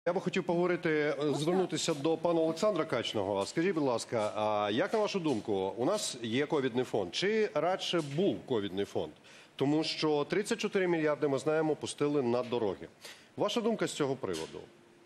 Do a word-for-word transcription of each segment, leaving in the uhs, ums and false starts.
Я би хотів поговорити, звернутися до пана Олександра Качного. Скажіть, будь ласка, а як на вашу думку, у нас є ковідний фонд? Чи радше був ковідний фонд? Тому що тридцять чотири мільярди, ми знаємо, пустили на дороги. Ваша думка з цього приводу?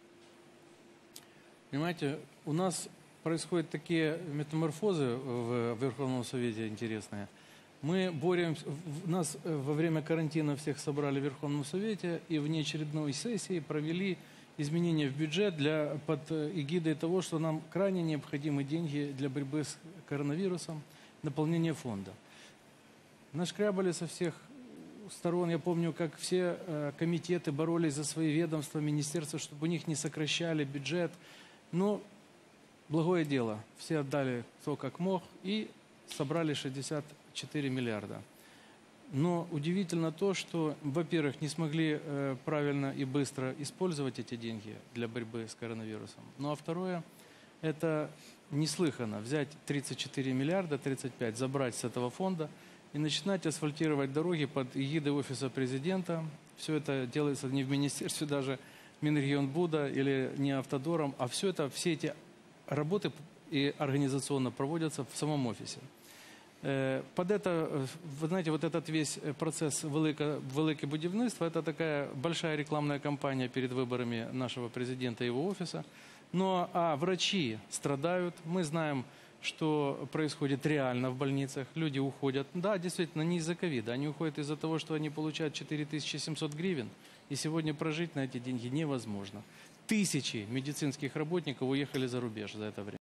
Понимаете, у нас происходят такие метаморфозы в Верховном Совете интересные. Мы боремся, нас во время карантина всех собрали в Верховном Совете и в неочередной сессии провели изменения в бюджет для, под эгидой того, что нам крайне необходимы деньги для борьбы с коронавирусом, наполнение фонда. Нашкрябали со всех сторон. Я помню, как все э, комитеты боролись за свои ведомства, министерства, чтобы у них не сокращали бюджет. Но благое дело. Все отдали кто как мог и собрали шестьдесят четыре миллиарда. Но удивительно то, что, во-первых, не смогли э, правильно и быстро использовать эти деньги для борьбы с коронавирусом. Ну а второе, это неслыханно взять тридцать четыре миллиарда, тридцать пять, забрать с этого фонда и начинать асфальтировать дороги под эгидой Офиса Президента. Все это делается не в министерстве даже Минрегионбуда или не Автодором, а все это, все эти работы и организационно проводятся в самом офисе. Под это, вы знаете, вот этот весь процесс велика, великое будівництво, это такая большая рекламная кампания перед выборами нашего президента и его офиса. Но а врачи страдают, мы знаем, что происходит реально в больницах, люди уходят. Да, действительно, не из-за ковида, они уходят из-за того, что они получают четыре тысячи семьсот гривен, и сегодня прожить на эти деньги невозможно. Тысячи медицинских работников уехали за рубеж за это время.